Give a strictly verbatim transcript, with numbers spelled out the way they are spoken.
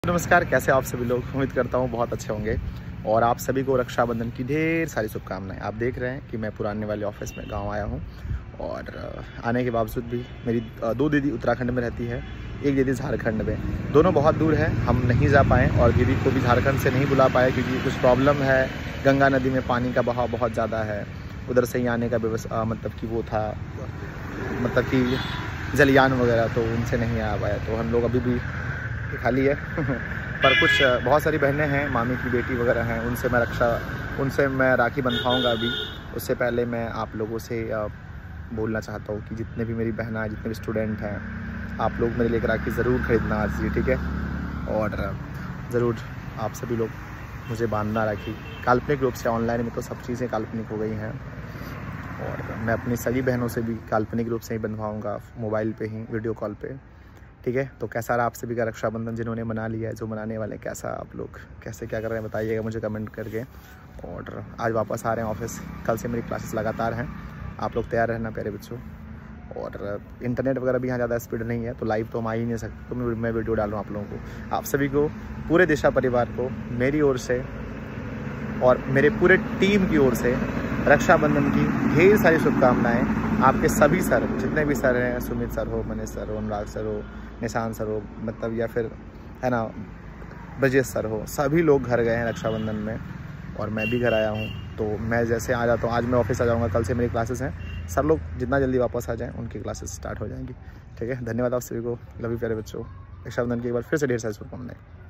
नमस्कार, कैसे आप सभी लोग। उम्मीद करता हूँ बहुत अच्छे होंगे और आप सभी को रक्षाबंधन की ढेर सारी शुभकामनाएं। आप देख रहे हैं कि मैं पुराने वाले ऑफिस में गांव आया हूँ और आने के बावजूद भी मेरी दो दीदी उत्तराखंड में रहती है, एक दीदी झारखंड में। दोनों बहुत दूर है, हम नहीं जा पाए और दीदी को भी झारखंड से नहीं बुला पाए क्योंकि कुछ प्रॉब्लम है। गंगा नदी में पानी का बहाव बहुत ज़्यादा है, उधर से ही आने का व्यवस्था मतलब कि वो था, मतलब कि जलयान वगैरह, तो उनसे नहीं आ पाया। तो हम लोग अभी भी खाली है पर कुछ बहुत सारी बहनें हैं, मामी की बेटी वगैरह हैं, उनसे मैं रक्षा उनसे मैं राखी बंधवाऊँगा। अभी उससे पहले मैं आप लोगों से बोलना चाहता हूँ कि जितने भी मेरी बहना, जितने भी स्टूडेंट हैं, आप लोग मेरे लिए राखी ज़रूर खरीदना आज जी, ठीक है। और ज़रूर आप सभी लोग मुझे बांधना राखी। काल्पनिक रूप से ऑनलाइन में तो सब चीज़ें काल्पनिक हो गई हैं और मैं अपनी सभी बहनों से भी काल्पनिक रूप से ही बंधवाऊँगा, मोबाइल पे ही, वीडियो कॉल पे, ठीक है। तो कैसा रहा आप सभी का रक्षाबंधन, जिन्होंने मना लिया है, जो मनाने वाले, कैसा आप लोग कैसे क्या कर रहे हैं बताइएगा मुझे कमेंट करके। और आज वापस आ रहे हैं ऑफिस, कल से मेरी क्लासेस लगातार हैं। आप लोग तैयार रहना प्यारे बच्चों। और इंटरनेट वगैरह भी यहाँ ज़्यादा स्पीड नहीं है तो लाइव तो हम आ ही नहीं सकते, तो मैं वीडियो डालूँ आप लोगों को। आप सभी को, पूरे दिशा परिवार को मेरी ओर से और मेरे पूरे टीम की ओर से रक्षाबंधन की ढेर सारी शुभकामनाएं। आपके सभी सर, जितने भी सर हैं, सुमित सर हो, मनीष सर हो, अनुराग सर हो, निशान सर हो, मतलब या फिर है ना ब्रजेश सर हो, सभी लोग घर गए हैं रक्षाबंधन में और मैं भी घर आया हूँ। तो मैं जैसे आ जाता हूँ, आज मैं ऑफिस आ जाऊँगा, कल से मेरी क्लासेस हैं। सर लोग जितना जल्दी वापस आ जाएँ उनकी क्लासेस स्टार्ट हो जाएंगी, ठीक है। धन्यवाद आप सभी को, लव यू प्यारे बच्चों। रक्षाबंधन की एक बार फिर से ढेर सारी शुभकामनाएं।